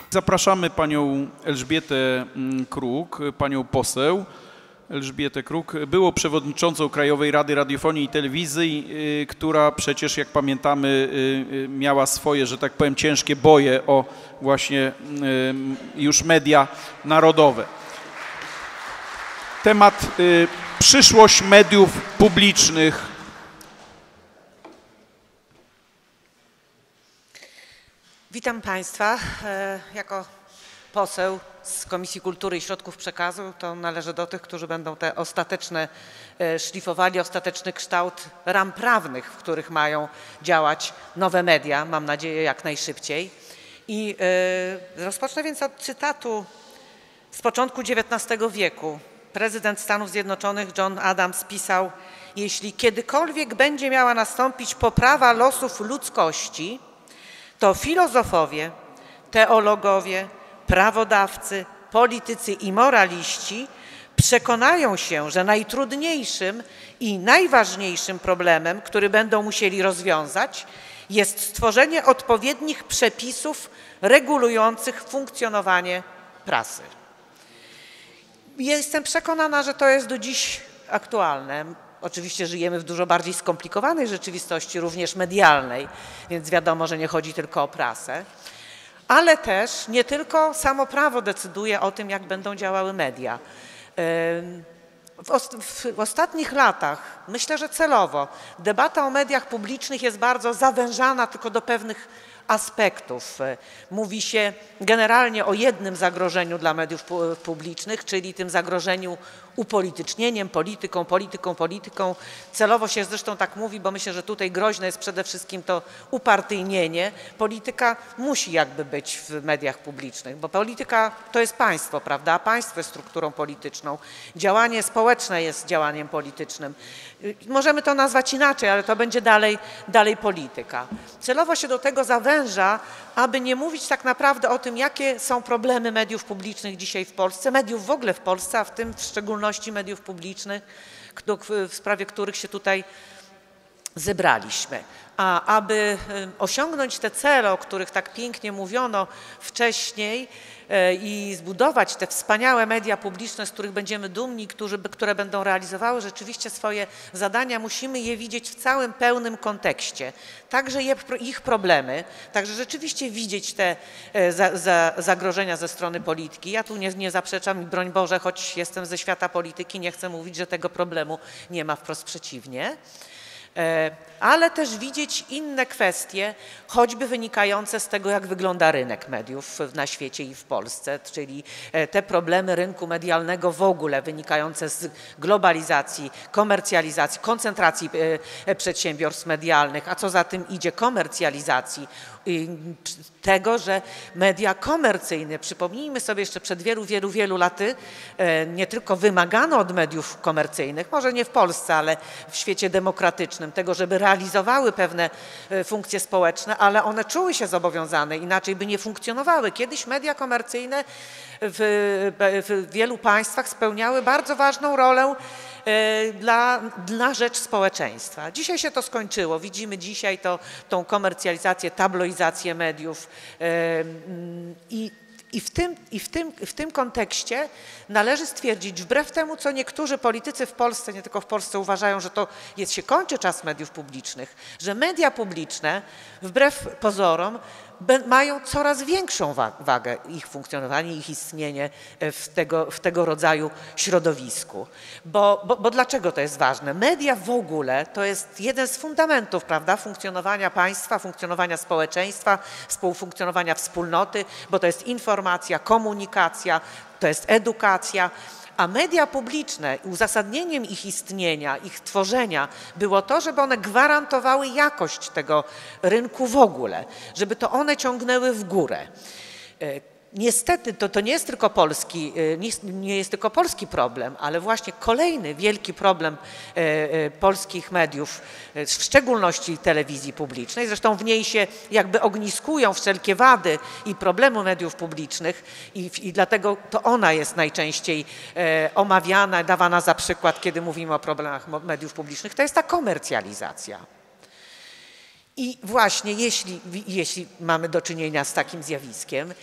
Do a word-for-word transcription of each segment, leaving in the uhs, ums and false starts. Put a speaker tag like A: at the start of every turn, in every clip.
A: Zapraszamy panią Elżbietę Kruk, panią poseł. Elżbietę Kruk, było przewodniczącą Krajowej Rady Radiofonii i Telewizji, która przecież, jak pamiętamy, miała swoje, że tak powiem, ciężkie boje o właśnie już media narodowe. Temat przyszłość mediów publicznych.
B: Witam Państwa. Jako poseł z Komisji Kultury i Środków Przekazu to należę do tych, którzy będą te ostateczne szlifowali, ostateczny kształt ram prawnych, w których mają działać nowe media, mam nadzieję jak najszybciej. I rozpocznę więc od cytatu z początku dziewiętnastego wieku. Prezydent Stanów Zjednoczonych John Adams pisał: jeśli kiedykolwiek będzie miała nastąpić poprawa losów ludzkości, to filozofowie, teologowie, prawodawcy, politycy i moraliści przekonają się, że najtrudniejszym i najważniejszym problemem, który będą musieli rozwiązać, jest stworzenie odpowiednich przepisów regulujących funkcjonowanie prasy. Jestem przekonana, że to jest do dziś aktualne. Oczywiście żyjemy w dużo bardziej skomplikowanej rzeczywistości, również medialnej, więc wiadomo, że nie chodzi tylko o prasę, ale też nie tylko samo prawo decyduje o tym, jak będą działały media. W, w ostatnich latach, myślę, że celowo, debata o mediach publicznych jest bardzo zawężana tylko do pewnych aspektów. Mówi się generalnie o jednym zagrożeniu dla mediów publicznych, czyli tym zagrożeniu upolitycznieniem, polityką, polityką, polityką. Celowo się zresztą tak mówi, bo myślę, że tutaj groźne jest przede wszystkim to upartyjnienie. Polityka musi jakby być w mediach publicznych, bo polityka to jest państwo, prawda? A państwo jest strukturą polityczną. Działanie społeczne jest działaniem politycznym. Możemy to nazwać inaczej, ale to będzie dalej, dalej polityka. Celowo się do tego zawęża, aby nie mówić tak naprawdę o tym, jakie są problemy mediów publicznych dzisiaj w Polsce, mediów w ogóle w Polsce, a w tym w szczególności mediów publicznych, w sprawie których się tutaj zebraliśmy. A aby osiągnąć te cele, o których tak pięknie mówiono wcześniej i zbudować te wspaniałe media publiczne, z których będziemy dumni, którzy, które będą realizowały rzeczywiście swoje zadania, musimy je widzieć w całym pełnym kontekście. Także je, ich problemy, także rzeczywiście widzieć te za, za, zagrożenia ze strony polityki. Ja tu nie, nie zaprzeczam i broń Boże, choć jestem ze świata polityki, nie chcę mówić, że tego problemu nie ma, wprost przeciwnie. Ale też widzieć inne kwestie, choćby wynikające z tego, jak wygląda rynek mediów na świecie i w Polsce, czyli te problemy rynku medialnego w ogóle wynikające z globalizacji, komercjalizacji, koncentracji przedsiębiorstw medialnych, a co za tym idzie komercjalizacji tego, że media komercyjne, przypomnijmy sobie jeszcze przed wielu, wielu, wielu laty, nie tylko wymagano od mediów komercyjnych, może nie w Polsce, ale w świecie demokratycznym, tego, żeby realizowały pewne funkcje społeczne, ale one czuły się zobowiązane, inaczej by nie funkcjonowały. Kiedyś media komercyjne w, w wielu państwach spełniały bardzo ważną rolę Dla, dla rzecz społeczeństwa. Dzisiaj się to skończyło. Widzimy dzisiaj to, tą komercjalizację, tabloizację mediów i, i, w tym, i w, tym, w tym kontekście należy stwierdzić, wbrew temu, co niektórzy politycy w Polsce, nie tylko w Polsce, uważają, że to jest, się kończy czas mediów publicznych, że media publiczne, wbrew pozorom, mają coraz większą wagę ich funkcjonowanie, ich istnienie w tego, w tego rodzaju środowisku. Bo, bo, bo dlaczego to jest ważne? Media w ogóle to jest jeden z fundamentów, prawda, funkcjonowania państwa, funkcjonowania społeczeństwa, współfunkcjonowania wspólnoty, bo to jest informacja, komunikacja, to jest edukacja. A media publiczne, uzasadnieniem ich istnienia, ich tworzenia było to, żeby one gwarantowały jakość tego rynku w ogóle, żeby to one ciągnęły w górę. Niestety to, to nie jest tylko polski, nie, nie jest tylko polski problem, ale właśnie kolejny wielki problem e, e, polskich mediów, w szczególności telewizji publicznej. Zresztą w niej się jakby ogniskują wszelkie wady i problemy mediów publicznych i, i dlatego to ona jest najczęściej e, omawiana, dawana za przykład, kiedy mówimy o problemach mediów publicznych. To jest ta komercjalizacja. I właśnie jeśli, jeśli mamy do czynienia z takim zjawiskiem,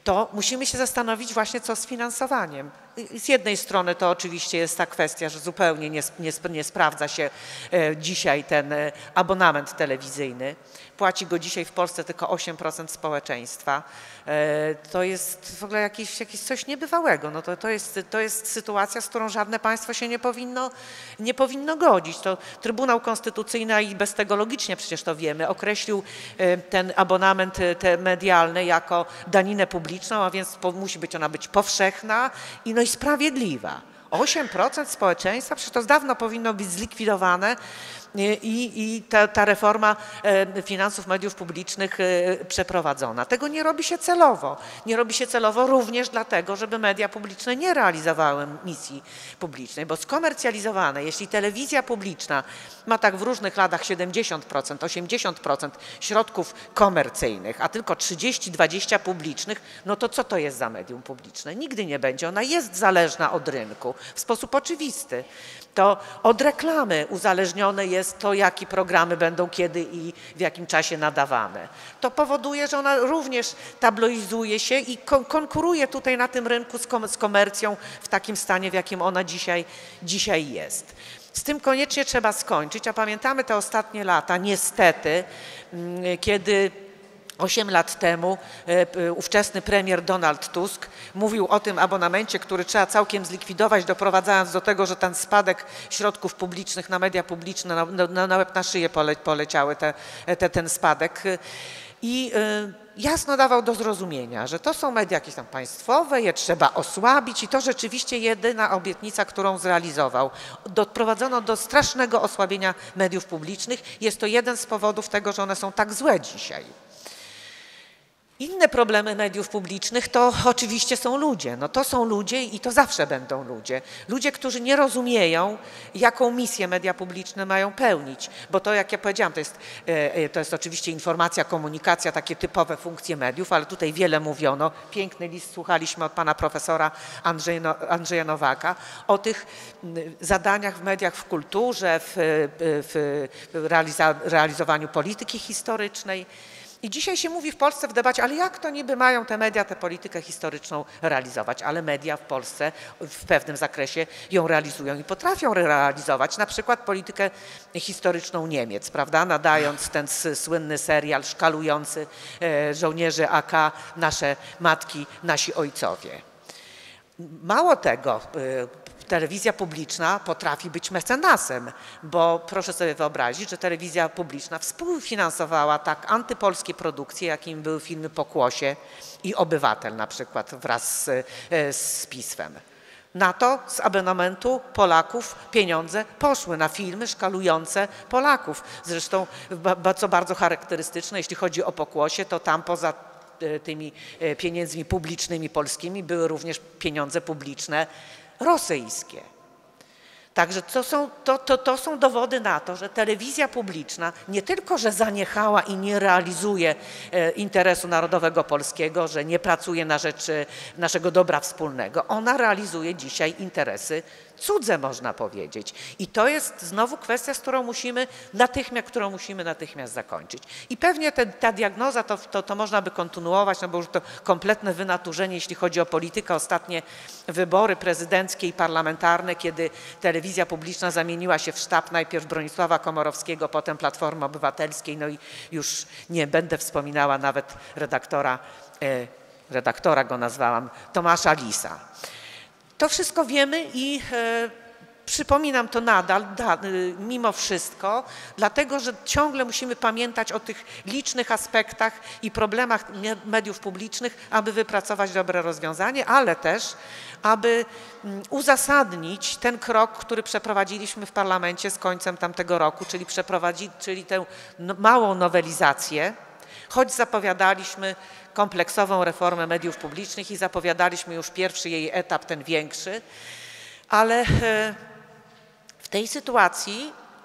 B: to musimy się zastanowić właśnie, co z finansowaniem. Z jednej strony to oczywiście jest ta kwestia, że zupełnie nie, nie, nie sprawdza się dzisiaj ten abonament telewizyjny. Płaci go dzisiaj w Polsce tylko osiem procent społeczeństwa. To jest w ogóle jakieś, jakieś coś niebywałego. No to, to, jest, to jest sytuacja, z którą żadne państwo się nie powinno, nie powinno godzić. To Trybunał Konstytucyjny, i bez tego logicznie przecież to wiemy, określił ten abonament te medialny jako daninę publiczną, a więc musi być ona być powszechna i, no i sprawiedliwa. osiem procent społeczeństwa, przecież to dawno powinno być zlikwidowane i, i ta, ta reforma finansów mediów publicznych przeprowadzona. Tego nie robi się celowo. Nie robi się celowo również dlatego, żeby media publiczne nie realizowały misji publicznej, bo skomercjalizowane, jeśli telewizja publiczna ma tak w różnych latach siedemdziesiąt procent, osiemdziesiąt procent środków komercyjnych, a tylko trzydzieści dwadzieścia publicznych, no to co to jest za medium publiczne? Nigdy nie będzie. Ona jest zależna od rynku w sposób oczywisty. To od reklamy uzależnione jest to, jakie programy będą kiedy i w jakim czasie nadawane. To powoduje, że ona również tabloizuje się i kon konkuruje tutaj na tym rynku z, kom z komercją w takim stanie, w jakim ona dzisiaj, dzisiaj jest. Z tym koniecznie trzeba skończyć, a pamiętamy te ostatnie lata, niestety, kiedy Osiem lat temu ówczesny premier Donald Tusk mówił o tym abonamencie, który trzeba całkiem zlikwidować, doprowadzając do tego, że ten spadek środków publicznych na media publiczne, na, na, na łeb na szyję pole, poleciały te, te, ten spadek. I jasno dawał do zrozumienia, że to są media jakieś tam państwowe, je trzeba osłabić i to rzeczywiście jedyna obietnica, którą zrealizował. Doprowadzono do strasznego osłabienia mediów publicznych. Jest to jeden z powodów tego, że one są tak złe dzisiaj. Inne problemy mediów publicznych to oczywiście są ludzie. No to są ludzie i to zawsze będą ludzie. Ludzie, którzy nie rozumieją, jaką misję media publiczne mają pełnić. Bo to, jak ja powiedziałam, to jest, to jest oczywiście informacja, komunikacja, takie typowe funkcje mediów, ale tutaj wiele mówiono. Piękny list słuchaliśmy od pana profesora Andrzeja Nowaka o tych zadaniach w mediach, w kulturze, w, w realiza, realizowaniu polityki historycznej. I dzisiaj się mówi w Polsce w debacie, ale jak to niby mają te media tę politykę historyczną realizować? Ale media w Polsce w pewnym zakresie ją realizują i potrafią realizować, na przykład politykę historyczną Niemiec, prawda? Nadając ten słynny serial szkalujący żołnierzy A K, nasze matki, nasi ojcowie. Mało tego, telewizja publiczna potrafi być mecenasem, bo proszę sobie wyobrazić, że telewizja publiczna współfinansowała tak antypolskie produkcje, jakimi były filmy Pokłosie i Obywatel na przykład wraz z, z Pismem. Na to z abonamentu Polaków pieniądze poszły na filmy szkalujące Polaków. Zresztą, co bardzo charakterystyczne, jeśli chodzi o Pokłosie, to tam poza tymi pieniędzmi publicznymi polskimi były również pieniądze publiczne rosyjskie. Także to są, to, to, to są dowody na to, że telewizja publiczna nie tylko, że zaniechała i nie realizuje interesu narodowego polskiego, że nie pracuje na rzecz naszego dobra wspólnego, ona realizuje dzisiaj interesy cudze, można powiedzieć. I to jest znowu kwestia, z którą musimy natychmiast, którą musimy natychmiast zakończyć. I pewnie te, ta diagnoza to, to, to można by kontynuować, no bo już to kompletne wynaturzenie, jeśli chodzi o politykę, ostatnie wybory prezydenckie i parlamentarne, kiedy telewizja publiczna zamieniła się w sztab najpierw Bronisława Komorowskiego, potem Platformy Obywatelskiej, no i już nie będę wspominała nawet redaktora, e, redaktora go nazwałam, Tomasza Lisa. To wszystko wiemy i e, przypominam to nadal, da, mimo wszystko, dlatego że ciągle musimy pamiętać o tych licznych aspektach i problemach mediów publicznych, aby wypracować dobre rozwiązanie, ale też aby uzasadnić ten krok, który przeprowadziliśmy w parlamencie z końcem tamtego roku, czyli przeprowadzić, czyli tę małą nowelizację, choć zapowiadaliśmy kompleksową reformę mediów publicznych i zapowiadaliśmy już pierwszy jej etap, ten większy, ale w tej sytuacji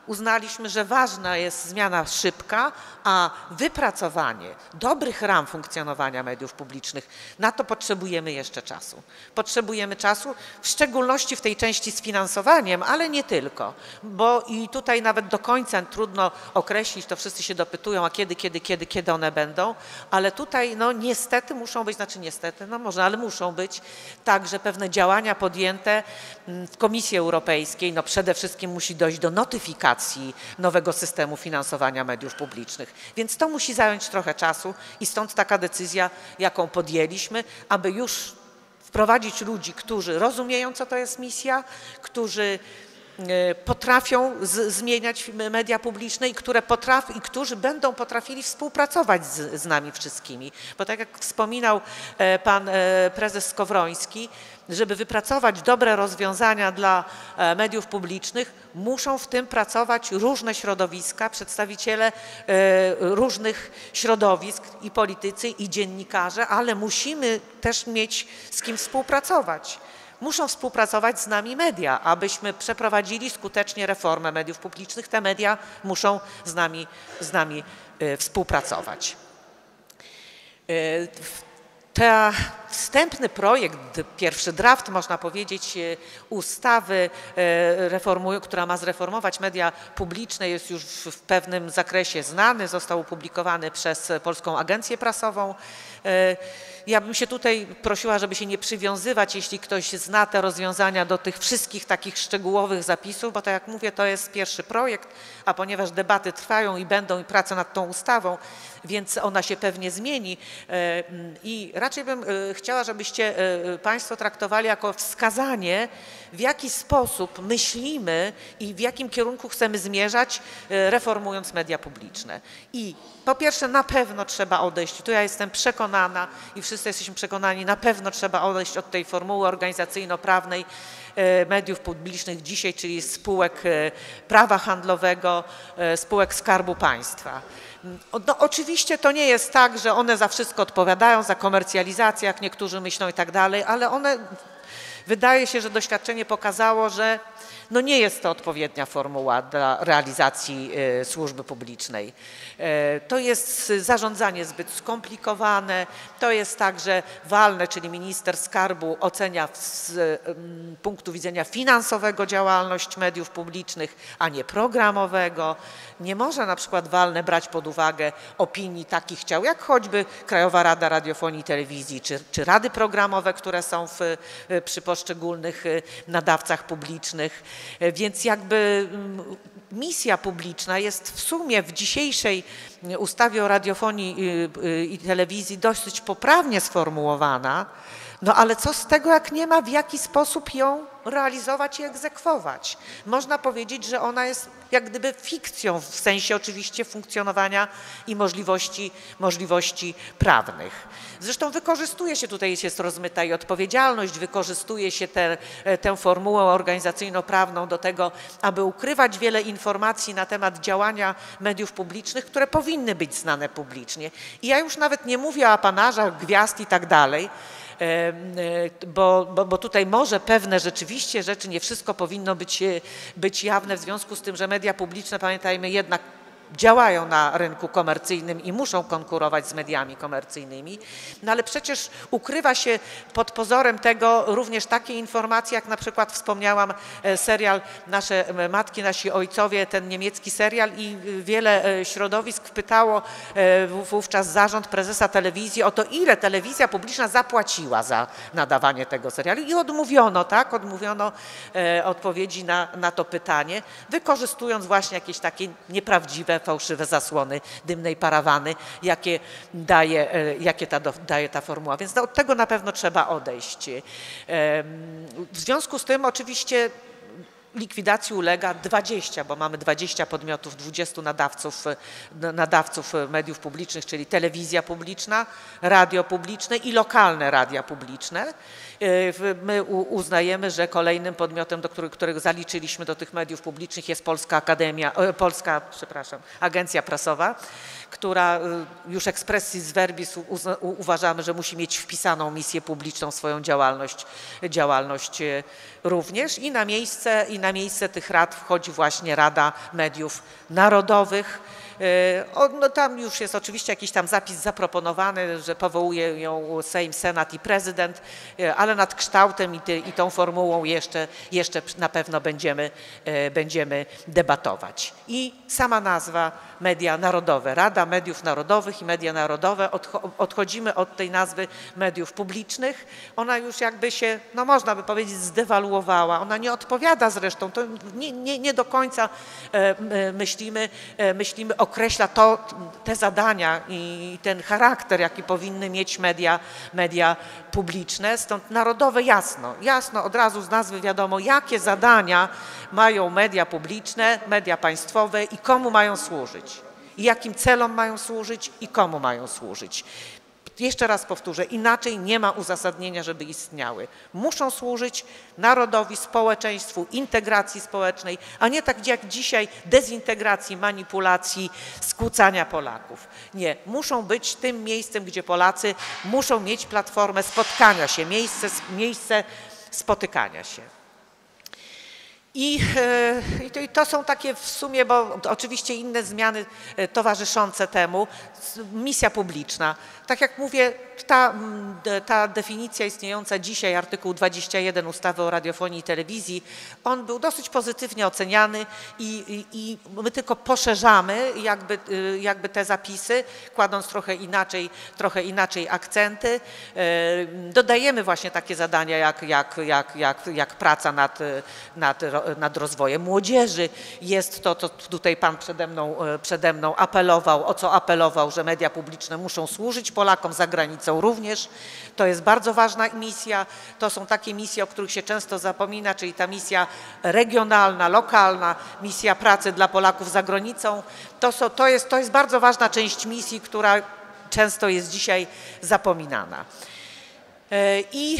B: uznaliśmy, że ważna jest zmiana szybka, a wypracowanie dobrych ram funkcjonowania mediów publicznych, na to potrzebujemy jeszcze czasu. Potrzebujemy czasu, w szczególności w tej części z finansowaniem, ale nie tylko, bo i tutaj nawet do końca trudno określić, to wszyscy się dopytują, a kiedy, kiedy, kiedy, kiedy one będą, ale tutaj no niestety muszą być, znaczy niestety, no może, ale muszą być także pewne działania podjęte w Komisji Europejskiej, no przede wszystkim musi dojść do notyfikacji nowego systemu finansowania mediów publicznych. Więc to musi zająć trochę czasu i stąd taka decyzja, jaką podjęliśmy, aby już wprowadzić ludzi, którzy rozumieją, co to jest misja, którzy potrafią z, zmieniać media publiczne i, które potrafi, i którzy będą potrafili współpracować z, z nami wszystkimi. Bo tak jak wspominał pan prezes Skowroński, żeby wypracować dobre rozwiązania dla mediów publicznych, muszą w tym pracować różne środowiska, przedstawiciele różnych środowisk, i politycy, i dziennikarze, ale musimy też mieć z kim współpracować. Muszą współpracować z nami media, abyśmy przeprowadzili skutecznie reformę mediów publicznych. Te media muszą z nami, z nami współpracować. Ten wstępny projekt, pierwszy draft, można powiedzieć, ustawy, która ma zreformować media publiczne, jest już w pewnym zakresie znany, został opublikowany przez Polską Agencję Prasową. Ja bym się tutaj prosiła, żeby się nie przywiązywać, jeśli ktoś zna te rozwiązania, do tych wszystkich takich szczegółowych zapisów, bo tak jak mówię, to jest pierwszy projekt, a ponieważ debaty trwają i będą i prace nad tą ustawą, więc ona się pewnie zmieni i raczej bym chciała, żebyście Państwo traktowali jako wskazanie, w jaki sposób myślimy i w jakim kierunku chcemy zmierzać, reformując media publiczne. I po pierwsze, na pewno trzeba odejść, tu ja jestem przekonana i wszyscy jesteśmy przekonani, na pewno trzeba odejść od tej formuły organizacyjno-prawnej mediów publicznych dzisiaj, czyli spółek prawa handlowego, spółek Skarbu Państwa. No, oczywiście to nie jest tak, że one za wszystko odpowiadają, za komercjalizację, jak niektórzy myślą i tak dalej, ale one, wydaje się, że doświadczenie pokazało, że no nie jest to odpowiednia formuła dla realizacji y, służby publicznej. Y, to jest zarządzanie zbyt skomplikowane, to jest tak, że walne, czyli minister skarbu ocenia z y, punktu widzenia finansowego działalność mediów publicznych, a nie programowego. Nie może na przykład walne brać pod uwagę opinii takich ciał, jak choćby Krajowa Rada Radiofonii i Telewizji, czy, czy rady programowe, które są w, y, przy poszczególnych y, nadawcach publicznych. Więc jakby misja publiczna jest w sumie w dzisiejszej ustawie o radiofonii i telewizji dosyć poprawnie sformułowana, no ale co z tego, jak nie ma w jaki sposób ją realizować i egzekwować? Można powiedzieć, że ona jest jak gdyby fikcją, w sensie oczywiście funkcjonowania i możliwości, możliwości prawnych. Zresztą wykorzystuje się, tutaj jest rozmyta i odpowiedzialność, wykorzystuje się te, tę formułę organizacyjno-prawną do tego, aby ukrywać wiele informacji na temat działania mediów publicznych, które powinny być znane publicznie. I ja już nawet nie mówię o apanarzach, gwiazd i tak dalej, Bo, bo, bo tutaj może pewne rzeczywiście rzeczy, nie wszystko powinno być, być jawne, w związku z tym, że media publiczne, pamiętajmy, jednak działają na rynku komercyjnym i muszą konkurować z mediami komercyjnymi, no ale przecież ukrywa się pod pozorem tego również takie informacje, jak na przykład wspomniałam serial Nasze Matki, Nasi Ojcowie, ten niemiecki serial, i wiele środowisk pytało wówczas zarząd prezesa telewizji o to, ile telewizja publiczna zapłaciła za nadawanie tego serialu, i odmówiono, tak, odmówiono odpowiedzi na, na to pytanie, wykorzystując właśnie jakieś takie nieprawdziwe, fałszywe zasłony dymnej parawany, jakie daje, jakie ta, daje ta formuła. Więc od tego na pewno trzeba odejść. W związku z tym oczywiście likwidacji ulega dwadzieścia, bo mamy dwadzieścia podmiotów, dwudziestu nadawców, nadawców mediów publicznych, czyli telewizja publiczna, radio publiczne i lokalne radia publiczne. My uznajemy, że kolejnym podmiotem, do których, których zaliczyliśmy do tych mediów publicznych, jest Polska Akademia, Polska, przepraszam, Agencja Prasowa, która już expressis verbis uważamy, że musi mieć wpisaną misję publiczną, swoją działalność, działalność również, i na miejsce, i na miejsce tych rad wchodzi właśnie Rada Mediów Narodowych. O, no tam już jest oczywiście jakiś tam zapis zaproponowany, że powołuje ją Sejm, Senat i prezydent, ale nad kształtem i, ty, i tą formułą jeszcze, jeszcze na pewno będziemy, będziemy debatować. I sama nazwa Media Narodowe, Rada Mediów Narodowych i Media Narodowe, odchodzimy od tej nazwy mediów publicznych. Ona już jakby się, no można by powiedzieć, zdewaluowała. Ona nie odpowiada zresztą, to nie, nie, nie do końca myślimy, myślimy określa to, te zadania i ten charakter, jaki powinny mieć media, media publiczne. Stąd narodowe jasno, jasno od razu z nazwy wiadomo, jakie zadania mają media publiczne, media państwowe i komu mają służyć. I jakim celom mają służyć i komu mają służyć. Jeszcze raz powtórzę, inaczej nie ma uzasadnienia, żeby istniały. Muszą służyć narodowi, społeczeństwu, integracji społecznej, a nie tak jak dzisiaj dezintegracji, manipulacji, skłócania Polaków. Nie, muszą być tym miejscem, gdzie Polacy muszą mieć platformę spotkania się, miejsce, miejsce spotykania się. I, i, to, I to są takie w sumie, bo oczywiście inne zmiany towarzyszące temu, misja publiczna. Tak jak mówię, ta, ta definicja istniejąca dzisiaj, artykuł dwadzieścia jeden ustawy o radiofonii i telewizji, on był dosyć pozytywnie oceniany i, i, i my tylko poszerzamy jakby, jakby te zapisy, kładąc trochę inaczej, trochę inaczej akcenty. Dodajemy właśnie takie zadania jak, jak, jak, jak, jak praca nad, nad, nad rozwojem młodzieży. Jest to, co tutaj pan przede mną, przede mną apelował, o co apelował, że media publiczne muszą służyć Polakom za granicą również. To jest bardzo ważna misja. To są takie misje, o których się często zapomina, czyli ta misja regionalna, lokalna, misja pracy dla Polaków za granicą. To, są, to, jest, to jest bardzo ważna część misji, która często jest dzisiaj zapominana. I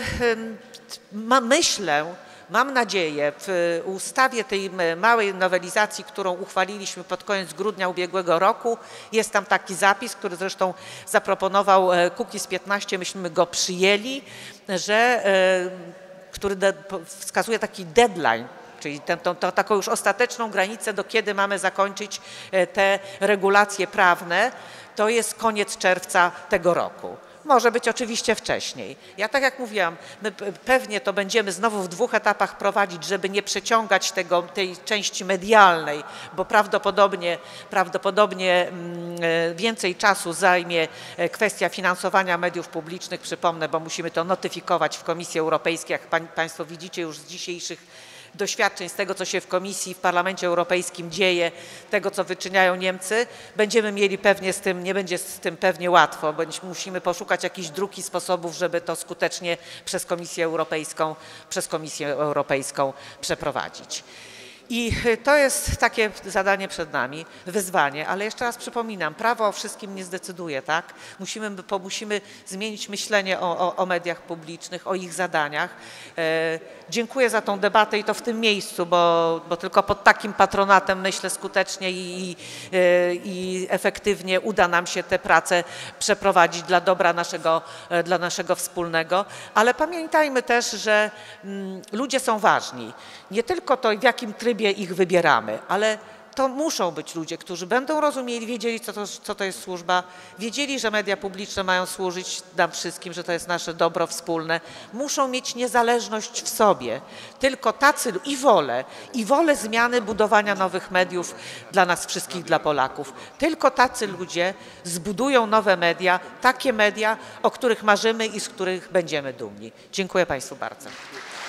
B: myślę, mam nadzieję, w ustawie tej małej nowelizacji, którą uchwaliliśmy pod koniec grudnia ubiegłego roku, jest tam taki zapis, który zresztą zaproponował Kukiz piętnaście, myśmy go przyjęli, że, który wskazuje taki deadline, czyli tę, tą, tą, taką już ostateczną granicę, do kiedy mamy zakończyć te regulacje prawne, to jest koniec czerwca tego roku. Może być oczywiście wcześniej. Ja tak jak mówiłam, my pewnie to będziemy znowu w dwóch etapach prowadzić, żeby nie przeciągać tego, tej części medialnej, bo prawdopodobnie, prawdopodobnie więcej czasu zajmie kwestia finansowania mediów publicznych. Przypomnę, bo musimy to notyfikować w Komisji Europejskiej, jak Państwo widzicie już z dzisiejszych doświadczeń, z tego, co się w Komisji, w Parlamencie Europejskim dzieje, tego, co wyczyniają Niemcy, będziemy mieli pewnie z tym, nie będzie z tym pewnie łatwo, bo musimy poszukać jakichś dróg i sposobów, żeby to skutecznie przez Komisję Europejską, przez Komisję Europejską przeprowadzić. I to jest takie zadanie przed nami, wyzwanie, ale jeszcze raz przypominam, prawo o wszystkim nie zdecyduje, tak? Musimy, musimy zmienić myślenie o, o, o mediach publicznych, o ich zadaniach. E, dziękuję za tą debatę i to w tym miejscu, bo, bo tylko pod takim patronatem, myślę, skutecznie i, i, i efektywnie uda nam się tę pracę przeprowadzić dla dobra naszego, dla naszego wspólnego. Ale pamiętajmy też, że mm, ludzie są ważni. Nie tylko to, w jakim trybie ich wybieramy, ale to muszą być ludzie, którzy będą rozumieli, wiedzieli, co to, co to jest służba, wiedzieli, że media publiczne mają służyć nam wszystkim, że to jest nasze dobro wspólne. Muszą mieć niezależność w sobie, tylko tacy i wolę, i wolę zmiany, budowania nowych mediów dla nas wszystkich, dla Polaków. Tylko tacy ludzie zbudują nowe media, takie media, o których marzymy i z których będziemy dumni. Dziękuję Państwu bardzo.